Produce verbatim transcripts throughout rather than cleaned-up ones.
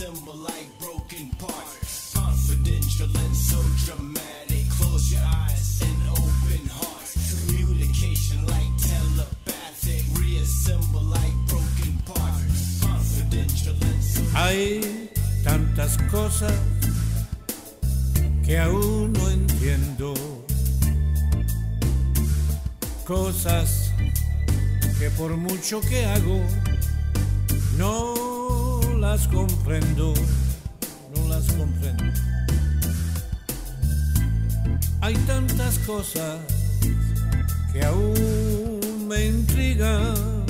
reassemble like broken parts. Confidential and so dramatic. Close your eyes and open hearts. Communication like telepathic. Reassemble like broken parts. Confidential and so dramatic. Hay tantas cosas que aún no entiendo. Cosas que por mucho que hago no las comprendo, no las comprendo. Hay tantas cosas que aún me intrigan,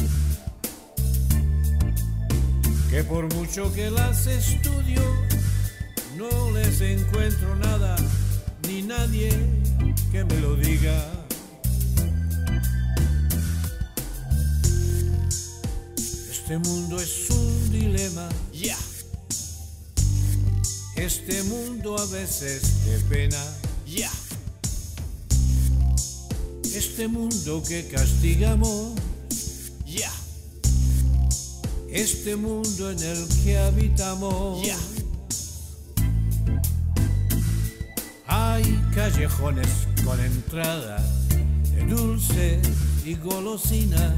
que por mucho que las estudio no les encuentro nada ni nadie que me lo diga. Este mundo es un dilema, Yeah. este mundo a veces de pena, Yeah. este mundo que castigamos, Yeah. este mundo en el que habitamos. Yeah. Hay callejones con entradas de dulce y golosina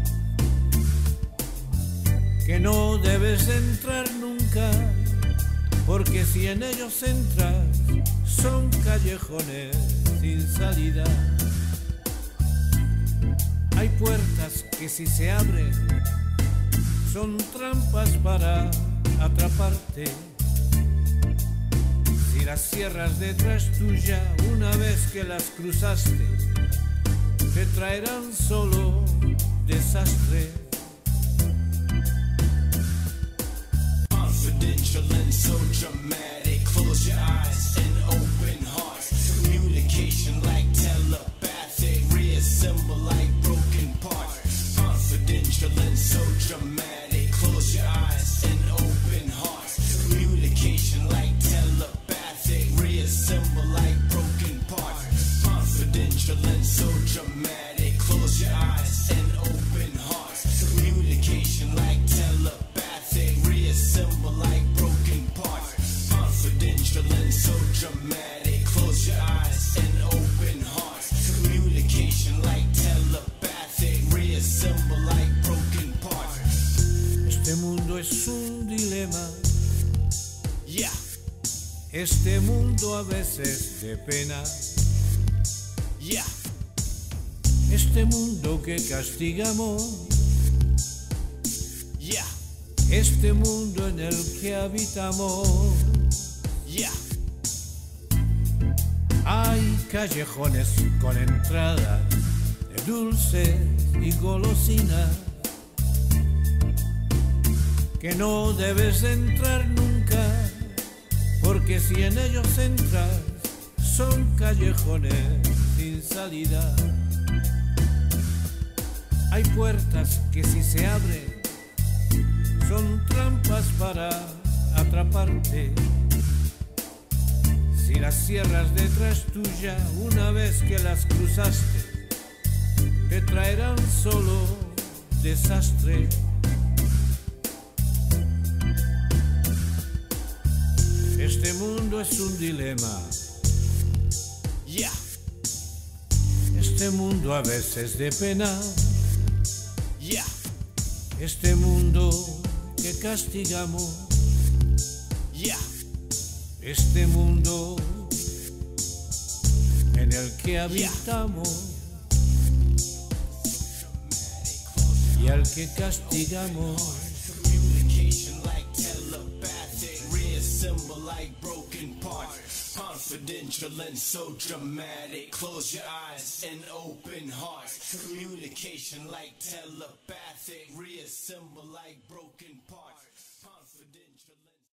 que no debes entrar nunca, porque si en ellos entras son callejones sin salida. Hay puertas que si se abren son trampas para atraparte. Si las cierras detrás tuya una vez que las cruzaste, te traerán solo desastre. Confidential and so dramatic. Close your eyes and open hearts. Communication like telepathic. Reassemble like broken parts. Confidential and so dramatic. Close your eyes and open hearts. Communication like telepathic. Reassemble like broken parts. Confidential and so dramatic. Close your eyes and open hearts. Communication like telepathic. Reassemble like broken parts. Confidential and so dramatic. Close your eyes and open hearts. Communication like telepathic. Reassemble like broken parts. Este mundo es un dilema, Yeah. este mundo a veces de pena, Yeah. este mundo que castigamos, Yeah. este mundo en el que habitamos. Yeah. Hay callejones con entradas de dulce y golosina que no debes entrar nunca, porque si en ellos entras son callejones sin salida. Hay puertas que si se abren son trampas para atraparte. Si las cierras detrás tuya una vez que las cruzaste, te traerán solo desastre. Este mundo es un dilema, Yeah. este mundo a veces de pena, Yeah. este mundo que castigamos, Yeah. este mundo en el que habitamos y al que castigamos. Communication like telepathic. Reassemble like broken parts. Confidential and so dramatic. Close your eyes and open hearts. Communication like telepathic. Reassemble like broken parts.